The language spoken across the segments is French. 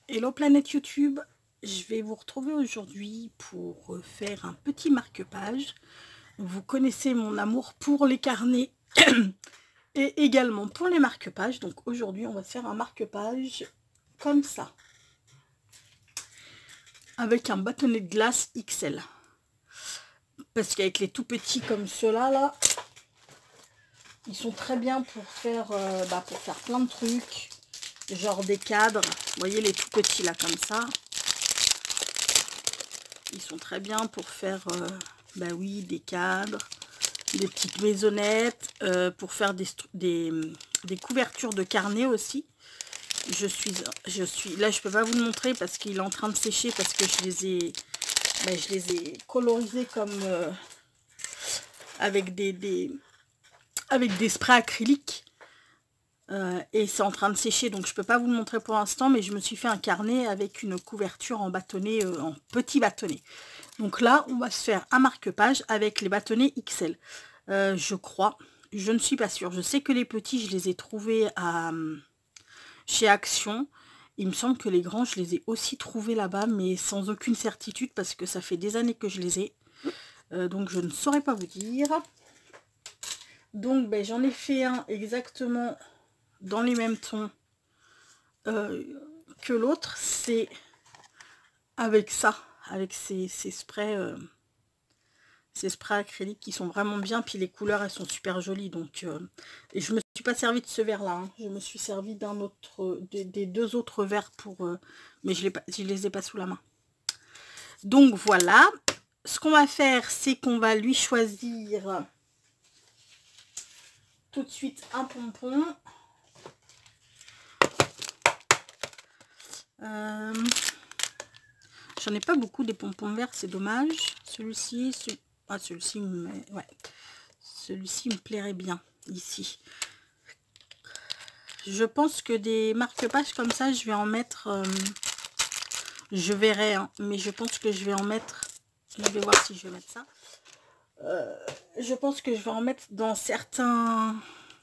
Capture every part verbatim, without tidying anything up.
Hello planète YouTube, je vais vous retrouver aujourd'hui pour faire un petit marque-page. Vous connaissez mon amour pour les carnets et également pour les marque-pages. Donc aujourd'hui on va faire un marque-page comme ça, avec un bâtonnet de glace X L. Parce qu'avec les tout petits comme ceux-là, là, ils sont très bien pour faire, euh, bah, pour faire plein de trucs. Genre des cadres, vous voyez les tout petits là comme ça. Ils sont très bien pour faire, euh, bah oui, des cadres, des petites maisonnettes, euh, pour faire des, des, des couvertures de carnet aussi. Je suis, je suis, là je peux pas vous le montrer parce qu'il est en train de sécher parce que je les ai, bah, je les ai colorisés comme euh, avec des, des, avec des sprays acryliques. Euh, et c'est en train de sécher, donc je peux pas vous le montrer pour l'instant, mais je me suis fait un carnet avec une couverture en bâtonnet, euh, en petit bâtonnet. Donc là, on va se faire un marque-page avec les bâtonnets X L. Euh, je crois, je ne suis pas sûre. Je sais que les petits, je les ai trouvés à, chez Action. Il me semble que les grands, je les ai aussi trouvés là-bas, mais sans aucune certitude, parce que ça fait des années que je les ai. Euh, donc je ne saurais pas vous dire. Donc ben, j'en ai fait un exactement dans les mêmes tons euh, que l'autre. C'est avec ça, avec ces, ces sprays... Euh, ces sprays acryliques qui sont vraiment bien, puis les couleurs elles sont super jolies. Donc euh, et je me suis pas servi de ce verre là, hein. Je me suis servi d'un autre, des, des deux autres verres pour euh, mais je les pas, je les ai pas sous la main. Donc voilà, ce qu'on va faire, c'est qu'on va lui choisir tout de suite un pompon. Euh, j'en ai pas beaucoup des pompons verts, c'est dommage. Celui-ci, celui, ah, celui-ci ouais, celui-ci me plairait bien ici. Je pense que des marque-pages comme ça, je vais en mettre... Euh, je verrai, hein, mais je pense que je vais en mettre... Je vais voir si je vais mettre ça. Euh, je pense que je vais en mettre dans certains...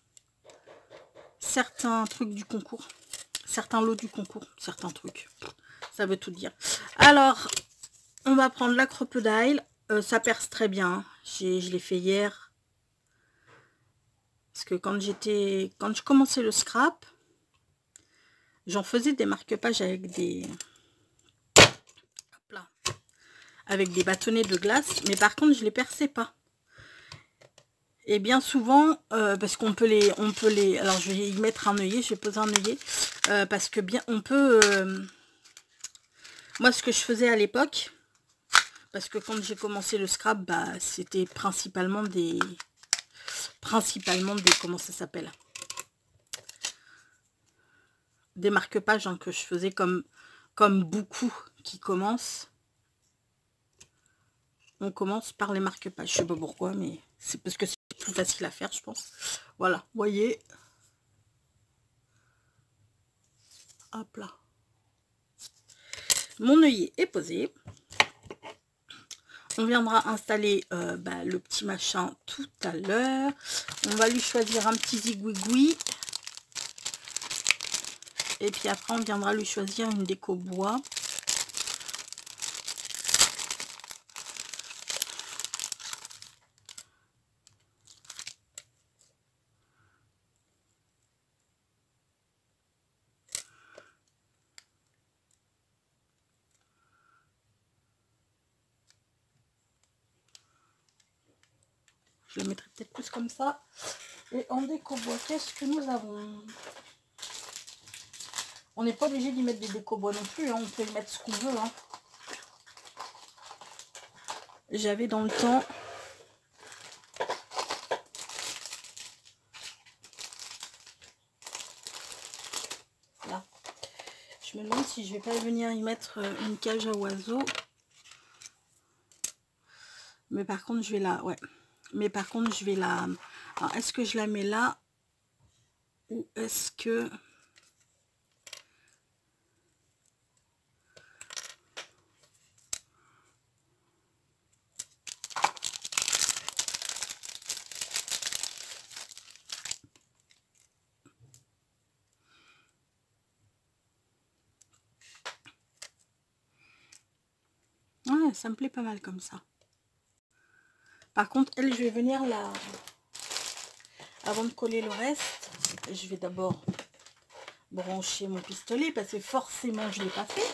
Certains trucs du concours. Certains lots du concours. Certains trucs. Ça veut tout dire. Alors, on va prendre la crocodile. Euh, ça perce très bien. Je l'ai fait hier. Parce que quand j'étais... Quand je commençais le scrap... J'en faisais des marque-pages avec des... Hop là. Avec des bâtonnets de glace. Mais par contre, je les perçais pas. Et bien souvent, euh, parce qu'on peut les... on peut les. Alors, je vais y mettre un œillet. Je vais poser un œillet. Euh, parce que bien, on peut... Euh, moi, ce que je faisais à l'époque... Parce que quand j'ai commencé le scrap, bah, c'était principalement des... Principalement des... Comment ça s'appelle? Des marque-pages hein, que je faisais comme, comme beaucoup qui commencent. On commence par les marque-pages. Je sais pas pourquoi, mais c'est parce que c'est plus facile à faire, je pense. Voilà, vous voyez. Hop là. Mon œillet est posé. On viendra installer euh, bah, le petit machin tout à l'heure. On va lui choisir un petit zigouigoui. Et puis après, on viendra lui choisir une déco bois. Je le mettrai peut-être plus comme ça. Et en déco bois, qu'est-ce que nous avons? On n'est pas obligé d'y mettre des déco bois non plus. Hein. On peut y mettre ce qu'on veut. Hein. J'avais dans le temps... Là. Je me demande si je vais pas venir y mettre une cage à oiseaux. Mais par contre, je vais la... Ouais. Mais par contre, je vais la... Alors, est-ce que je la mets là? Ou est-ce que... Ouais, ça me plaît pas mal comme ça. Par contre, elle, je vais venir là. Avant de coller le reste, je vais d'abord brancher mon pistolet parce que forcément, je ne l'ai pas fait.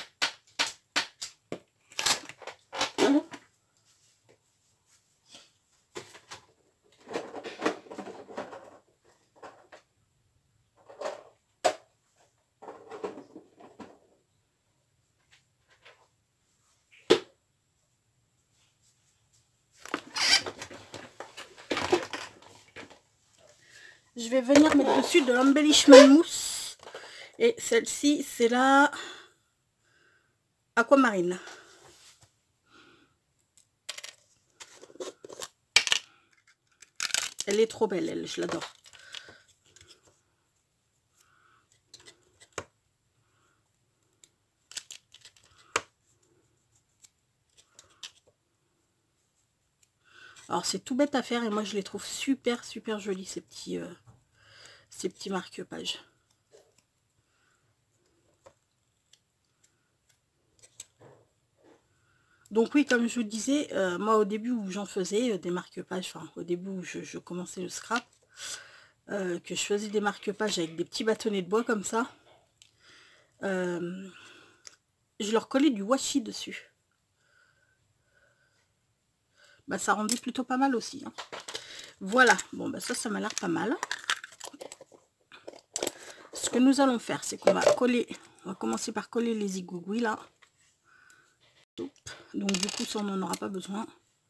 Je vais venir mettre dessus de l'embellishment mousse. Et celle-ci, c'est la Aquamarine. Elle est trop belle, elle, je l'adore. Alors c'est tout bête à faire et moi je les trouve super super jolis ces petits euh, ces petits marque-pages. Donc oui, comme je vous disais, euh, moi au début où j'en faisais euh, des marque-pages, enfin au début où je, je commençais le scrap, euh, que je faisais des marque-pages avec des petits bâtonnets de bois comme ça, euh, je leur collais du washi dessus. Bah ça rendait plutôt pas mal aussi. Hein. Voilà, bon bah ça, ça m'a l'air pas mal. Ce que nous allons faire, c'est qu'on va coller, on va commencer par coller les zigougouis là. Donc du coup, ça on n'en aura pas besoin.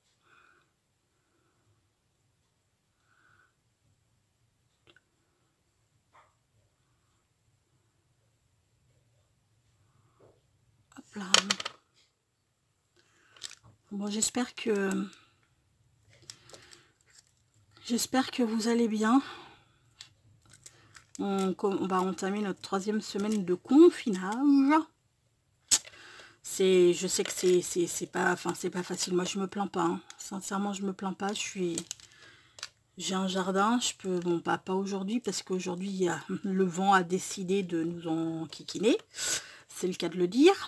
Hop là. Bon, j'espère que j'espère que vous allez bien. On, on va entamer notre troisième semaine de confinage. C'est, je sais que c'est c'est pas, enfin c'est pas facile. Moi, je me plains pas. Hein. Sincèrement, je me plains pas. Je suis, j'ai un jardin. Je peux, bon, pas pas aujourd'hui parce qu'aujourd'hui, le vent a décidé de nous enquiquiner. C'est le cas de le dire.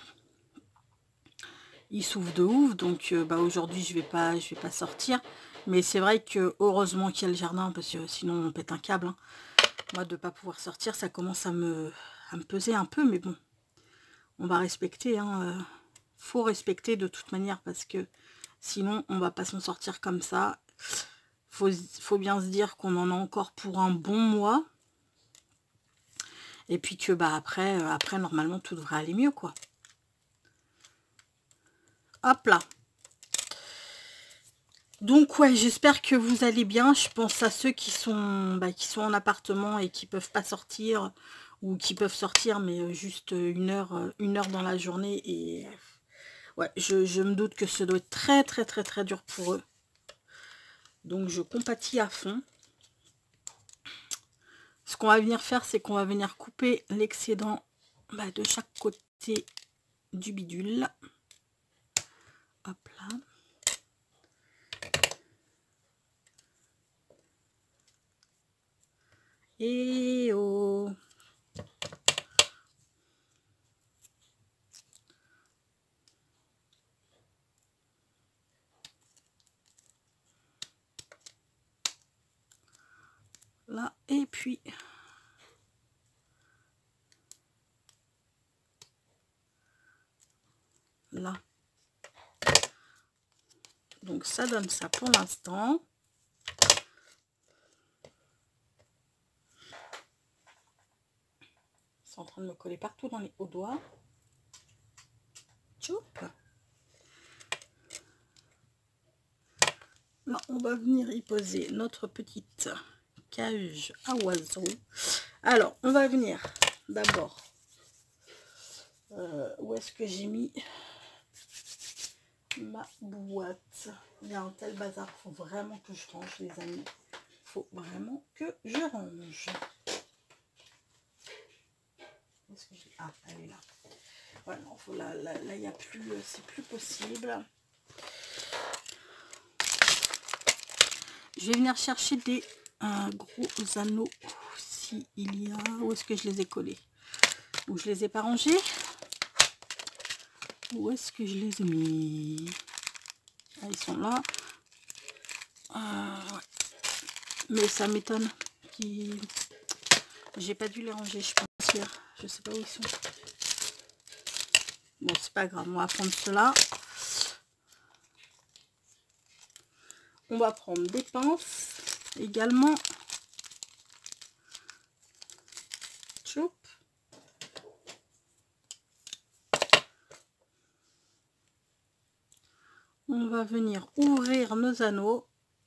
Il souffle de ouf, donc euh, bah, aujourd'hui je vais pas je vais pas sortir, mais c'est vrai que heureusement qu'il y a le jardin parce que sinon on pète un câble. Hein. Moi de pas pouvoir sortir, ça commence à me à me peser un peu, mais bon, on va respecter. Hein, euh, faut respecter de toute manière parce que sinon on va pas s'en sortir comme ça. Faut faut bien se dire qu'on en a encore pour un bon mois, et puis que bah après euh, après normalement tout devrait aller mieux quoi. Hop là. Donc ouais, j'espère que vous allez bien. Je pense à ceux qui sont bah, qui sont en appartement et qui peuvent pas sortir, ou qui peuvent sortir mais juste une heure une heure dans la journée. Et ouais, je, je me doute que ça doit être très très très très dur pour eux. Donc je compatis à fond. Ce qu'on va venir faire, c'est qu'on va venir couper l'excédent bah, de chaque côté du bidule. Hop là. Et oh. Là, et puis là. Donc ça donne ça pour l'instant. C'est en train de me coller partout dans les hauts doigts. Tchoup. Là, on va venir y poser notre petite cage à oiseaux. Alors, on va venir d'abord. Euh, où est-ce que j'ai mis ma boîte? Il y a un tel bazar. Faut vraiment que je range, les amis. Faut vraiment que je range. Où est-ce que j'ai... Ah, elle est là. Voilà, non, faut là, là, là, il n'y a plus, c'est plus possible. Je vais venir chercher des euh, gros anneaux, s'il y a. Où est-ce que je les ai collés? Ou je les ai pas rangés? Où est-ce que je les ai mis? Ah, ils sont là. Euh, ouais. Mais ça m'étonne qu'ils... J'ai pas dû les ranger, je pense, hier. Je sais pas où ils sont. Bon, c'est pas grave, on va prendre cela. On va prendre des pinces également. Choup. On va venir ouvrir nos anneaux.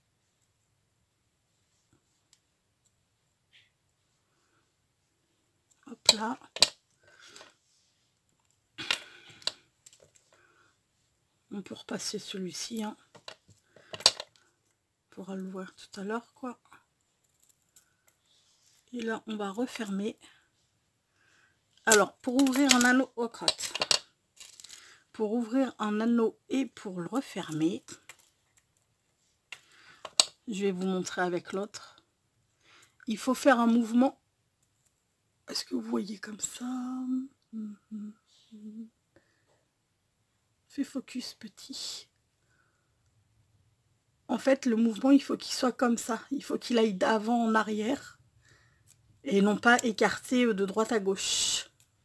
Hop là. On peut repasser celui-ci. Hein. On pourra le voir tout à l'heure, quoi. Et là, on va refermer. Alors, pour ouvrir un anneau au crotte, pour ouvrir un anneau et pour le refermer, je vais vous montrer avec l'autre. Il faut faire un mouvement. Est-ce que vous voyez comme ça? Fais focus petit. En fait, le mouvement, il faut qu'il soit comme ça. Il faut qu'il aille d'avant en arrière. Et non pas écarté de droite à gauche.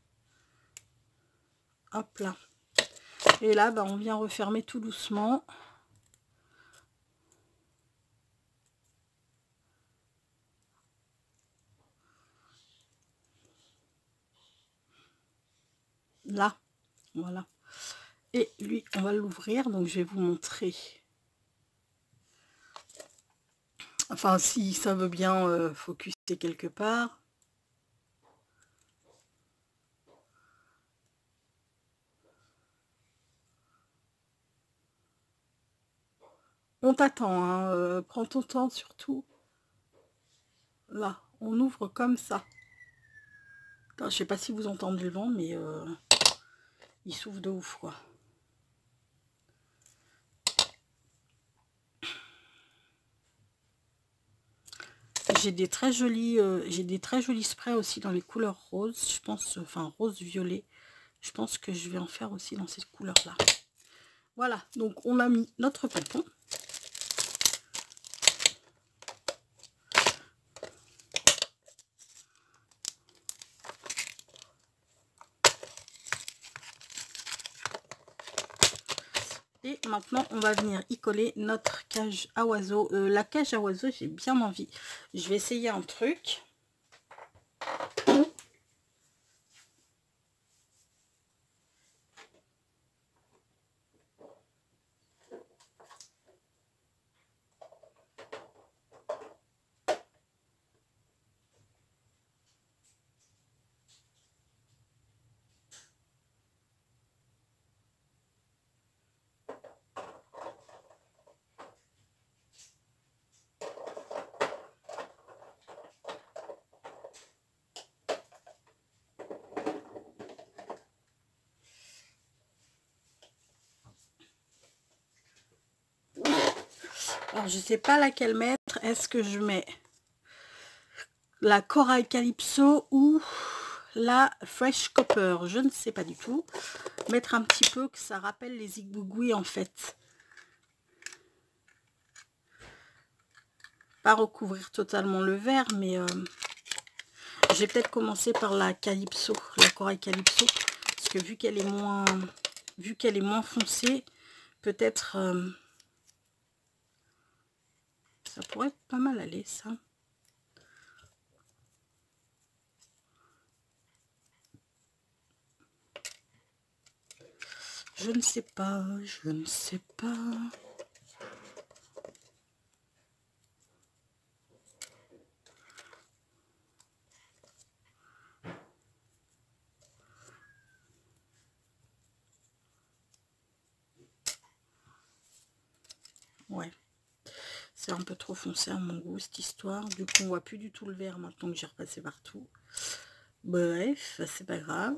Hop là. Et là, bah, on vient refermer tout doucement. Là, voilà. Et lui, on va l'ouvrir. Donc, je vais vous montrer. Enfin, si ça veut bien euh, focuser quelque part. On t'attend, hein, euh, prends ton temps surtout. Là, on ouvre comme ça. Attends, je sais pas si vous entendez le vent, mais euh, il s'ouvre de ouf, quoi. J'ai des très jolis, euh, j'ai des très jolis sprays aussi dans les couleurs roses. Je pense, enfin rose violet. Je pense que je vais en faire aussi dans cette couleur-là. Voilà, donc on a mis notre pompon. Et maintenant, on va venir y coller notre cage à oiseaux. Euh, la cage à oiseaux, j'ai bien envie. Je vais essayer un truc. Alors, je sais pas laquelle mettre. Est-ce que je mets la Corail Calypso ou la Fresh Copper? Je ne sais pas du tout. Mettre un petit peu, que ça rappelle les zigouigouis en fait. Pas recouvrir totalement le verre, mais euh, je vais peut-être commencer par la Calypso, la Corail Calypso. Parce que vu qu'elle est moins, vu qu'elle est moins foncée, peut-être... Euh, ça pourrait pas mal aller, ça. Je ne sais pas, je ne sais pas. Ouais. C'est un peu trop foncé à mon goût, cette histoire. Du coup, on voit plus du tout le vert maintenant que j'ai repassé partout. Bref, c'est pas grave.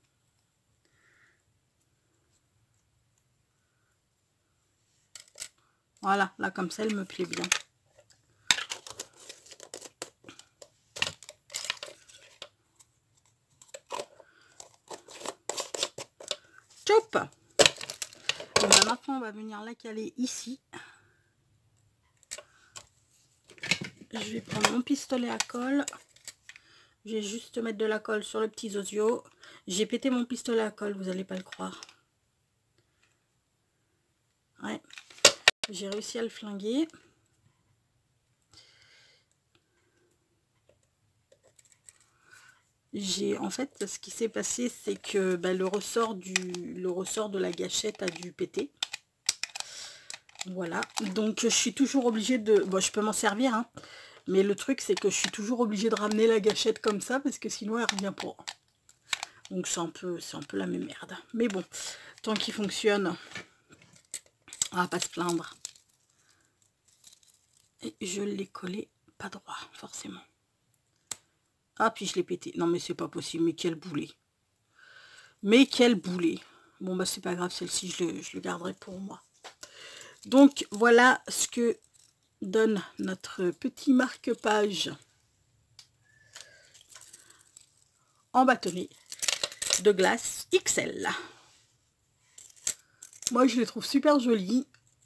Voilà, là comme ça, elle me plaît bien. Chop! après, on va venir la caler ici. Je vais prendre mon pistolet à colle. Je vais juste mettre de la colle sur le petit zozio. J'ai pété mon pistolet à colle, vous n'allez pas le croire. Ouais, j'ai réussi à le flinguer. J'ai en fait, ce qui s'est passé, c'est que bah, le ressort du le ressort de la gâchette a dû péter. Voilà, donc je suis toujours obligée de... Bon, je peux m'en servir, hein, mais le truc, c'est que je suis toujours obligée de ramener la gâchette comme ça, parce que sinon, elle revient pas. Donc, c'est un peu, c'est un peu la même merde. Mais bon, tant qu'il fonctionne, on va pas se plaindre. Et je l'ai collé pas droit, forcément. Ah, puis je l'ai pété. Non, mais c'est pas possible, mais quel boulet. Mais quel boulet. Bon, bah, c'est pas grave, celle-ci, je le, je le garderai pour moi. Donc, voilà ce que donne notre petit marque-page en bâtonnet de glace X L. Moi, je les trouve super jolis.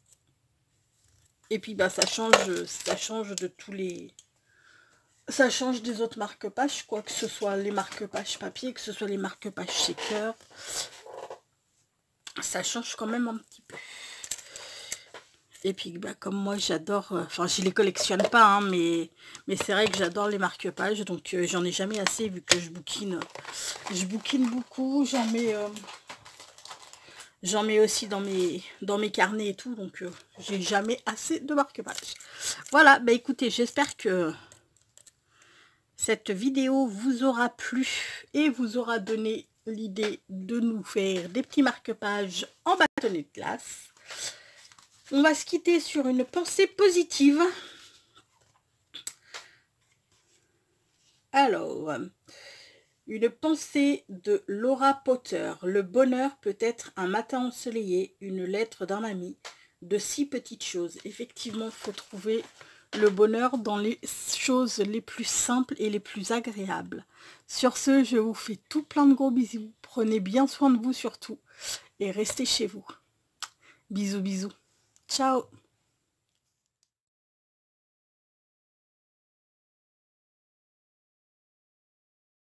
Et puis, bah, ça change, ça change de tous les... Ça change des autres marque-pages, quoi que ce soit les marque-pages papier, que ce soit les marque-pages shaker. Ça change quand même un petit peu. Et puis, bah, comme moi, j'adore... Euh, enfin, je les collectionne pas, hein, mais, mais c'est vrai que j'adore les marque-pages. Donc, euh, j'en ai jamais assez, vu que je bouquine. Je bouquine beaucoup. J'en mets... Euh, j'en mets aussi dans mes, dans mes carnets et tout. Donc, euh, j'ai jamais assez de marque-pages. Voilà, bah écoutez, j'espère que cette vidéo vous aura plu et vous aura donné l'idée de nous faire des petits marque-pages en bâtonnet de glace. On va se quitter sur une pensée positive. Alors, une pensée de Laura Potter. Le bonheur peut être un matin ensoleillé, une lettre d'un ami, de si petites choses. Effectivement, il faut trouver le bonheur dans les choses les plus simples et les plus agréables. Sur ce, je vous fais tout plein de gros bisous. Prenez bien soin de vous surtout et restez chez vous. Bisous, bisous. Ciao.